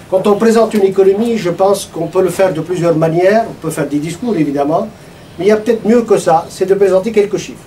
Quand on présente une économie, je pense qu'on peut le faire de plusieurs manières. On peut faire des discours, évidemment. Mais il y a peut-être mieux que ça, c'est de présenter quelques chiffres.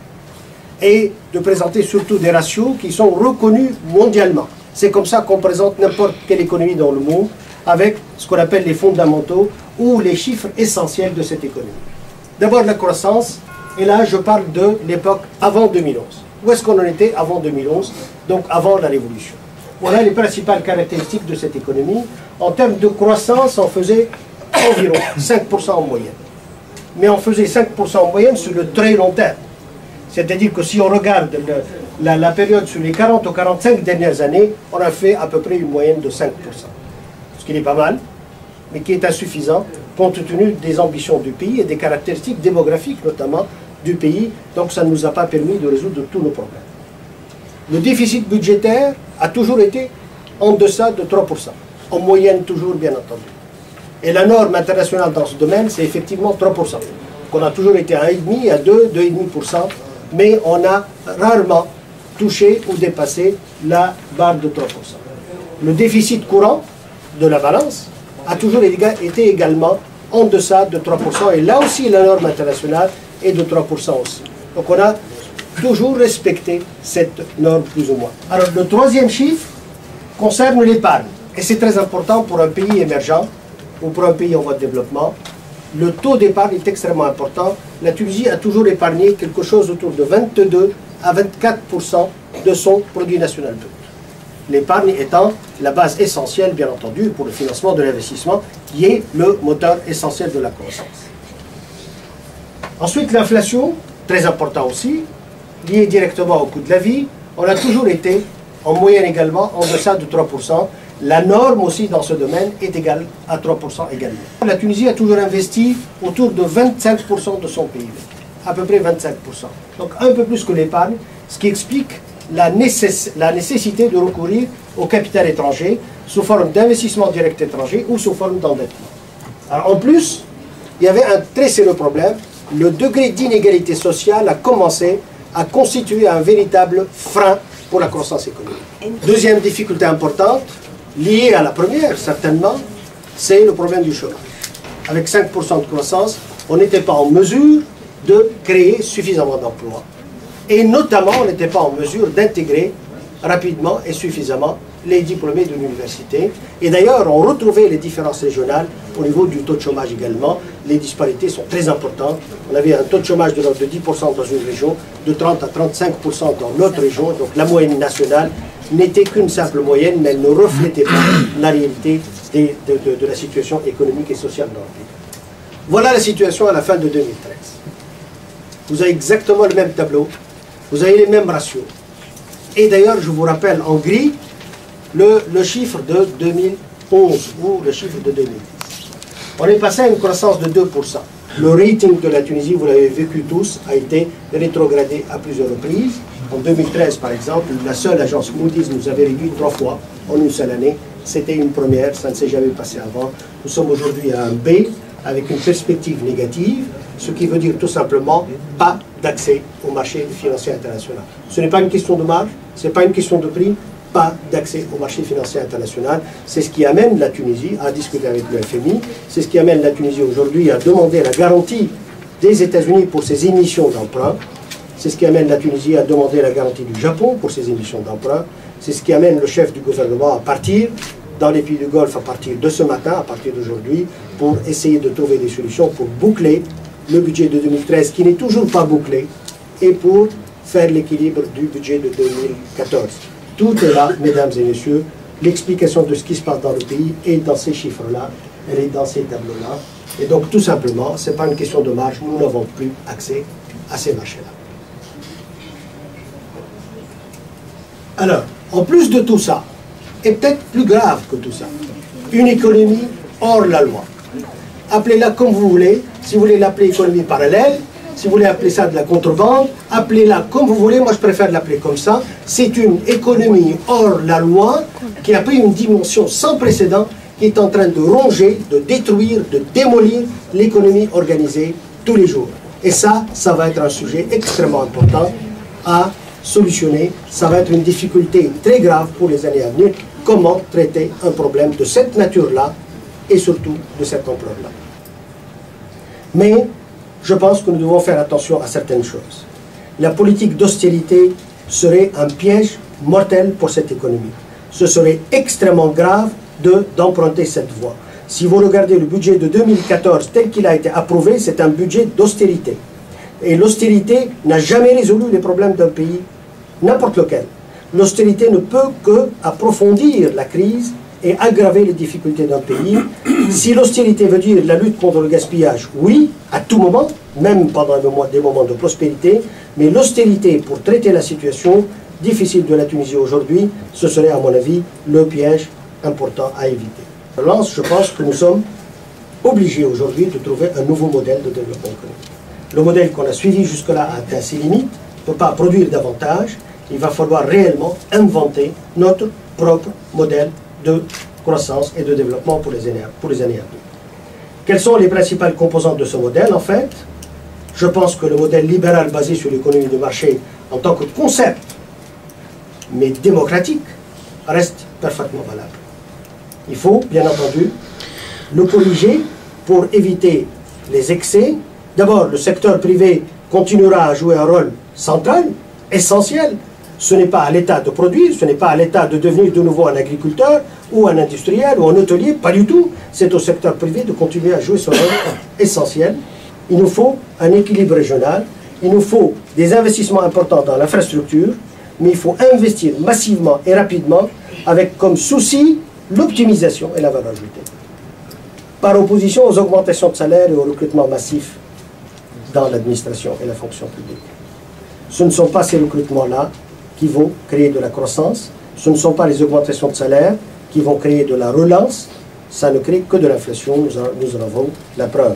Et de présenter surtout des ratios qui sont reconnus mondialement. C'est comme ça qu'on présente n'importe quelle économie dans le monde, avec ce qu'on appelle les fondamentaux ou les chiffres essentiels de cette économie. D'abord la croissance, et là je parle de l'époque avant 2011. Où est-ce qu'on en était avant 2011, donc avant la Révolution? Voilà les principales caractéristiques de cette économie. En termes de croissance, on faisait environ 5% en moyenne. Mais on faisait 5% en moyenne sur le très long terme. C'est-à-dire que si on regarde la période sur les 40 ou 45 dernières années, on a fait à peu près une moyenne de 5%. Ce qui n'est pas mal, mais qui est insuffisant compte tenu des ambitions du pays et des caractéristiques démographiques notamment du pays. Donc ça ne nous a pas permis de résoudre tous nos problèmes. Le déficit budgétaire a toujours été en deçà de 3%. En moyenne toujours, bien entendu. Et la norme internationale dans ce domaine, c'est effectivement 3%. On a toujours été à 1,5, à 2, 2,5%, mais on a rarement touché ou dépassé la barre de 3%. Le déficit courant de la balance a toujours été également en deçà de 3%, et là aussi la norme internationale est de 3% aussi. Donc on a toujours respecté cette norme plus ou moins. Alors le troisième chiffre concerne l'épargne, et c'est très important pour un pays émergent ou pour un pays en voie de développement. Le taux d'épargne est extrêmement important. La Tunisie a toujours épargné quelque chose autour de 22 à 24% de son produit national brut. L'épargne étant la base essentielle, bien entendu, pour le financement de l'investissement, qui est le moteur essentiel de la croissance. Ensuite, l'inflation, très important aussi, liée directement au coût de la vie. On a toujours été, en moyenne également, en deçà de 3%. La norme aussi dans ce domaine est égale à 3% également. La Tunisie a toujours investi autour de 25% de son PIB, à peu près 25%. Donc un peu plus que l'épargne, ce qui explique la nécessité de recourir au capital étranger sous forme d'investissement direct étranger ou sous forme d'endettement. Alors en plus, il y avait un très sérieux problème. Le degré d'inégalité sociale a commencé à constituer un véritable frein pour la croissance économique. Deuxième difficulté importante, liée à la première certainement, c'est le problème du chômage. Avec 5% de croissance, on n'était pas en mesure de créer suffisamment d'emplois. Et notamment, on n'était pas en mesure d'intégrer rapidement et suffisamment les diplômés de l'université. Et d'ailleurs, on retrouvait les différences régionales au niveau du taux de chômage également. Les disparités sont très importantes. On avait un taux de chômage de l'ordre de 10% dans une région, de 30 à 35% dans l'autre région. Donc la moyenne nationale n'était qu'une simple moyenne, mais elle ne reflétait pas la réalité de la situation économique et sociale dans le pays. Voilà la situation à la fin de 2013. Vous avez exactement le même tableau, vous avez les mêmes ratios. Et d'ailleurs, je vous rappelle en gris le chiffre de 2011 ou le chiffre de 2010. On est passé à une croissance de 2%. Le rating de la Tunisie, vous l'avez vécu tous, a été rétrogradé à plusieurs reprises. En 2013, par exemple, la seule agence Moody's nous avait réduit 3 fois en une seule année. C'était une première, ça ne s'est jamais passé avant. Nous sommes aujourd'hui à un B, avec une perspective négative, ce qui veut dire tout simplement pas d'accès au marché financier international. Ce n'est pas une question de marge, ce n'est pas une question de prix, pas d'accès au marché financier international. C'est ce qui amène la Tunisie à discuter avec le FMI, c'est ce qui amène la Tunisie aujourd'hui à demander la garantie des États-Unis pour ses émissions d'emprunt. C'est ce qui amène la Tunisie à demander la garantie du Japon pour ses émissions d'emprunt. C'est ce qui amène le chef du gouvernement à partir dans les pays du Golfe à partir de ce matin, à partir d'aujourd'hui, pour essayer de trouver des solutions pour boucler le budget de 2013 qui n'est toujours pas bouclé et pour faire l'équilibre du budget de 2014. Tout est là, mesdames et messieurs. L'explication de ce qui se passe dans le pays est dans ces chiffres-là, elle est dans ces tableaux-là. Et donc, tout simplement, ce n'est pas une question de marge, nous n'avons plus accès à ces marchés-là. Alors, en plus de tout ça, et peut-être plus grave que tout ça, une économie hors la loi. Appelez-la comme vous voulez, si vous voulez l'appeler économie parallèle, si vous voulez appeler ça de la contrebande, appelez-la comme vous voulez, moi je préfère l'appeler comme ça. C'est une économie hors la loi qui a pris une dimension sans précédent, qui est en train de ronger, de détruire, de démolir l'économie organisée tous les jours. Et ça va être un sujet extrêmement important à solutionner. Ça va être une difficulté très grave pour les années à venir. comment traiter un problème de cette nature-là et surtout de cette ampleur-là. Mais je pense que nous devons faire attention à certaines choses. La politique d'austérité serait un piège mortel pour cette économie. Ce serait extrêmement grave d'emprunter cette voie. Si vous regardez le budget de 2014 tel qu'il a été approuvé, c'est un budget d'austérité. Et l'austérité n'a jamais résolu les problèmes d'un pays, n'importe lequel. L'austérité ne peut qu'approfondir la crise et aggraver les difficultés d'un pays. Si l'austérité veut dire la lutte contre le gaspillage, oui, à tout moment, même pendant des moments de prospérité, mais l'austérité pour traiter la situation difficile de la Tunisie aujourd'hui, ce serait à mon avis le piège important à éviter. Je pense que nous sommes obligés aujourd'hui de trouver un nouveau modèle de développement économique. Le modèle qu'on a suivi jusque-là a atteint ses limites, ne peut pas produire davantage. Il va falloir réellement inventer notre propre modèle de croissance et de développement pour les années à venir. Quelles sont les principales composantes de ce modèle? En fait, je pense que le modèle libéral basé sur l'économie de marché en tant que concept, mais démocratique, reste parfaitement valable. Il faut, bien entendu, le corriger pour éviter les excès. D'abord, le secteur privé continuera à jouer un rôle central, essentiel. Ce n'est pas à l'État de produire, ce n'est pas à l'État de devenir de nouveau un agriculteur ou un industriel ou un hôtelier, pas du tout. C'est au secteur privé de continuer à jouer ce rôle essentiel. Il nous faut un équilibre régional, il nous faut des investissements importants dans l'infrastructure, mais il faut investir massivement et rapidement avec comme souci l'optimisation et la valeur ajoutée. Par opposition aux augmentations de salaire et au recrutement massif dans l'administration et la fonction publique. Ce ne sont pas ces recrutements-là qui vont créer de la croissance, ce ne sont pas les augmentations de salaire qui vont créer de la relance, ça ne crée que de l'inflation, nous en avons la preuve.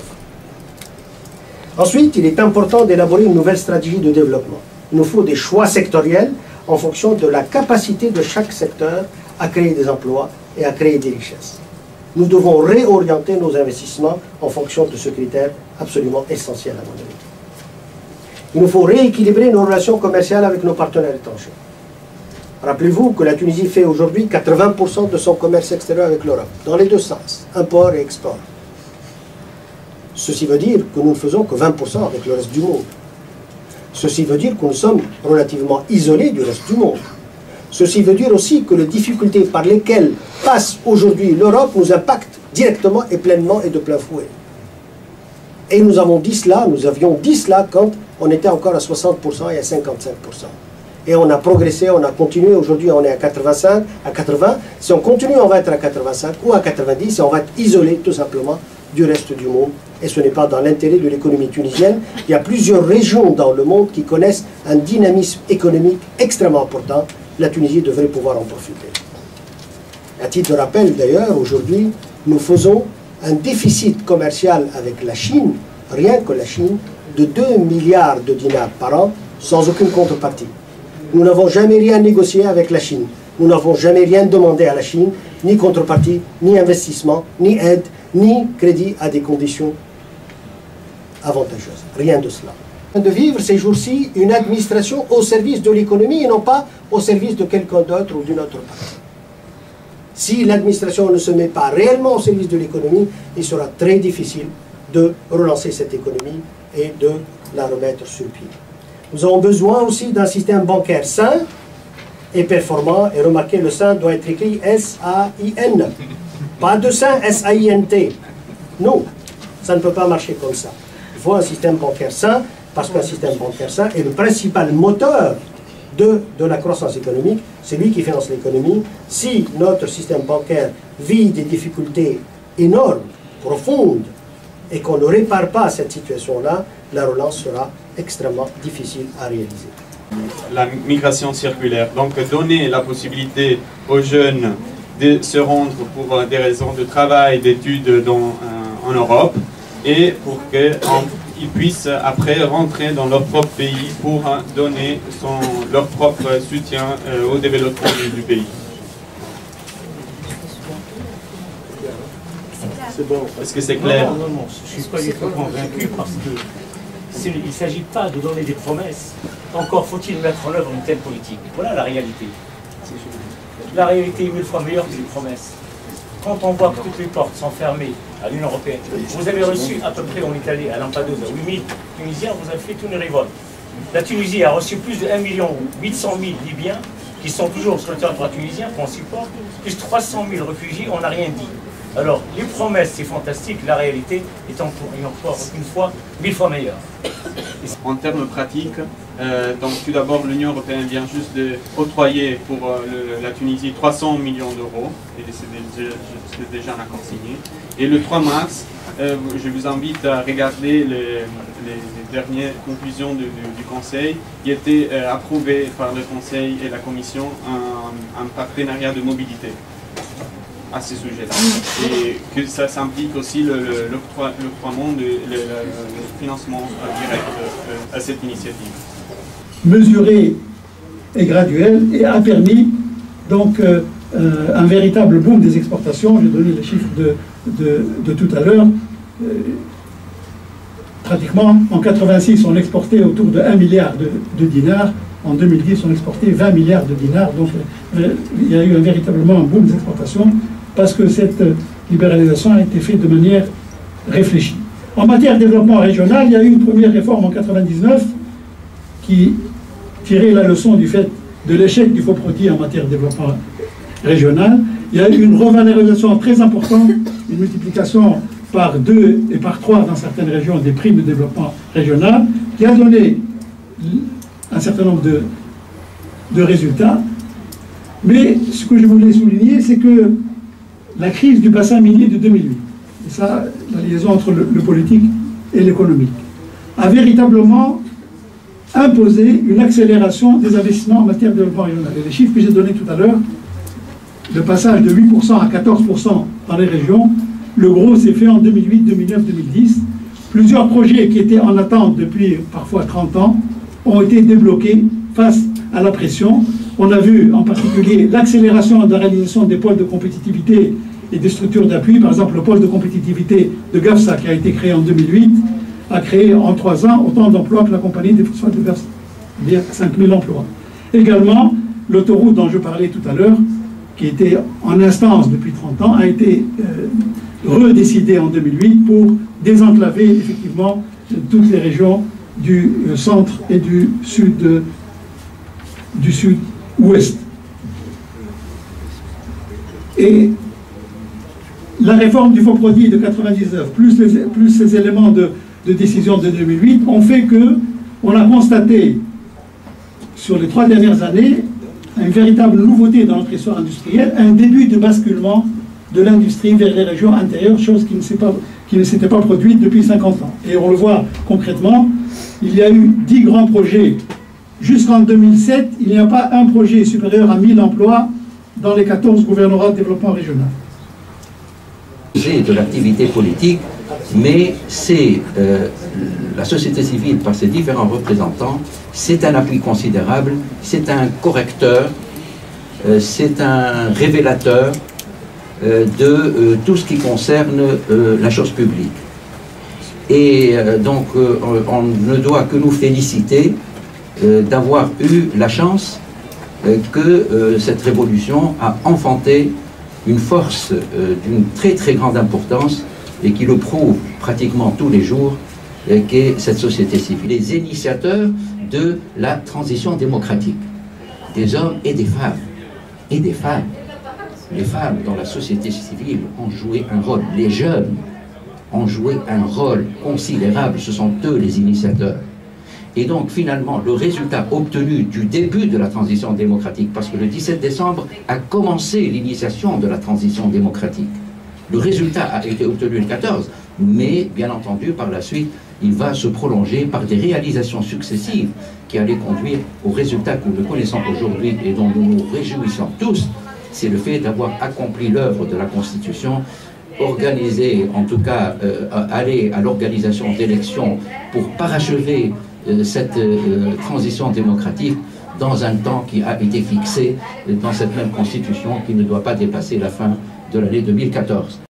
Ensuite, il est important d'élaborer une nouvelle stratégie de développement. Il nous faut des choix sectoriels en fonction de la capacité de chaque secteur à créer des emplois et à créer des richesses. Nous devons réorienter nos investissements en fonction de ce critère absolument essentiel à mon avis. Il nous faut rééquilibrer nos relations commerciales avec nos partenaires étrangers. Rappelez-vous que la Tunisie fait aujourd'hui 80% de son commerce extérieur avec l'Europe, dans les deux sens, import et export. Ceci veut dire que nous ne faisons que 20% avec le reste du monde. Ceci veut dire que nous sommes relativement isolés du reste du monde. Ceci veut dire aussi que les difficultés par lesquelles passe aujourd'hui l'Europe nous impactent directement et pleinement et de plein fouet. Et nous avions dit cela quand on était encore à 60% et à 55%. Et on a progressé, on a continué, aujourd'hui on est à 85, à 80. Si on continue, on va être à 85 ou à 90 et on va être isolé tout simplement du reste du monde. Et ce n'est pas dans l'intérêt de l'économie tunisienne. Il y a plusieurs régions dans le monde qui connaissent un dynamisme économique extrêmement important. La Tunisie devrait pouvoir en profiter. À titre de rappel d'ailleurs, aujourd'hui, nous faisons un déficit commercial avec la Chine, rien que la Chine, de 2 milliards de dinars par an, sans aucune contrepartie. Nous n'avons jamais rien négocié avec la Chine. Nous n'avons jamais rien demandé à la Chine, ni contrepartie, ni investissement, ni aide, ni crédit à des conditions avantageuses. Rien de cela. De vivre ces jours-ci une administration au service de l'économie et non pas au service de quelqu'un d'autre ou d'une autre partie. Si l'administration ne se met pas réellement au service de l'économie, il sera très difficile de relancer cette économie et de la remettre sur pied. Nous avons besoin aussi d'un système bancaire sain et performant. Et remarquez, le sain doit être écrit S-A-I-N. Pas de sain S-A-I-N-T. Non, ça ne peut pas marcher comme ça. Il faut un système bancaire sain, parce qu'un système bancaire sain est le principal moteur de la croissance économique. C'est lui qui finance l'économie. Si notre système bancaire vit des difficultés énormes, profondes, et qu'on ne répare pas cette situation-là, la relance sera extrêmement difficile à réaliser. La migration circulaire, donc donner la possibilité aux jeunes de se rendre pour des raisons de travail, d'études en Europe, et pour qu'ils puissent après rentrer dans leur propre pays pour donner leur propre soutien au développement du pays. Bon. Est-ce que c'est clair? Non, je ne suis pas du tout convaincu parce qu'il ne s'agit pas de donner des promesses. Encore faut-il mettre en œuvre une telle politique. Voilà la réalité. La réalité est 1000 fois meilleure que les promesses. Quand on voit que toutes les portes sont fermées à l'Union européenne, vous avez reçu à peu près, on est allé à Lampedusa, 8000 Tunisiens, vous avez fait toute une révolte. La Tunisie a reçu plus de 1 800 000 Libyens qui sont toujours sur le territoire tunisien, qu'on supporte, plus 300 000 réfugiés, on n'a rien dit. Alors, les promesses, c'est fantastique, la réalité est encore une fois 1000 fois meilleure. En termes pratiques, donc tout d'abord l'Union européenne vient juste d'octroyer pour la Tunisie 300 millions d'euros, et c'est déjà un accord signé. Et le 3 mars, je vous invite à regarder les dernières conclusions du Conseil, qui étaient approuvées par le Conseil et la Commission un partenariat de mobilité à ce sujet-là. Et que ça implique aussi l'octroiement le financement direct à cette initiative. Mesuré et graduel, et a permis donc un véritable boom des exportations. J'ai donné les chiffres de tout à l'heure. Pratiquement en 86, on exportait autour de 1 milliard de dinars. En 2010, on exportait 20 milliards de dinars. Donc il y a eu véritablement un boom des exportations, parce que cette libéralisation a été faite de manière réfléchie. En matière de développement régional, il y a eu une première réforme en 1999 qui tirait la leçon du fait de l'échec du faux produit en matière de développement régional. Il y a eu une revalorisation très importante, une multiplication par 2 et par 3 dans certaines régions des primes de développement régional, qui a donné un certain nombre de résultats. Mais ce que je voulais souligner, c'est que la crise du bassin minier de 2008, et ça, la liaison entre le politique et l'économique, a véritablement imposé une accélération des investissements en matière de développement régional. Et les chiffres que j'ai donnés tout à l'heure, le passage de 8% à 14% dans les régions, le gros s'est fait en 2008, 2009, 2010. Plusieurs projets qui étaient en attente depuis parfois 30 ans ont été débloqués face à la pression. On a vu en particulier l'accélération de la réalisation des pôles de compétitivité et des structures d'appui. Par exemple, le pôle de compétitivité de Gafsa, qui a été créé en 2008, a créé en 3 ans autant d'emplois que la compagnie des phosphates de Gafsa, c'est-à-dire 5000 emplois. Également, l'autoroute dont je parlais tout à l'heure, qui était en instance depuis 30 ans, a été redécidée en 2008 pour désenclaver effectivement toutes les régions du centre et du sud-ouest. Et la réforme du faux produit de 99, plus ces éléments de décision de 2008, ont fait qu'on a constaté sur les 3 dernières années une véritable nouveauté dans notre histoire industrielle, un début de basculement de l'industrie vers les régions intérieures, chose qui ne s'était pas produite depuis 50 ans. Et on le voit concrètement, il y a eu 10 grands projets. Jusqu'en 2007, il n'y a pas un projet supérieur à 1000 emplois dans les 14 gouvernorats de développement régional. C'est de l'activité politique, mais c'est la société civile par ses différents représentants, c'est un appui considérable, c'est un correcteur, c'est un révélateur de tout ce qui concerne la chose publique. Et donc on ne doit que nous féliciter d'avoir eu la chance que cette révolution a enfanté une force d'une très très grande importance et qui le prouve pratiquement tous les jours, qu'est cette société civile. Les initiateurs de la transition démocratique, des hommes et des femmes, et des femmes. Les femmes dans la société civile ont joué un rôle, les jeunes ont joué un rôle considérable, ce sont eux les initiateurs. Et donc finalement le résultat obtenu du début de la transition démocratique, parce que le 17 décembre a commencé l'initiation de la transition démocratique. Le résultat a été obtenu le 14, mais bien entendu par la suite il va se prolonger par des réalisations successives qui allaient conduire au résultat que nous connaissons aujourd'hui et dont nous nous réjouissons tous. C'est le fait d'avoir accompli l'œuvre de la Constitution, organiser, en tout cas aller à l'organisation d'élections pour parachever cette transition démocratique dans un temps qui a été fixé dans cette même Constitution qui ne doit pas dépasser la fin de l'année 2014.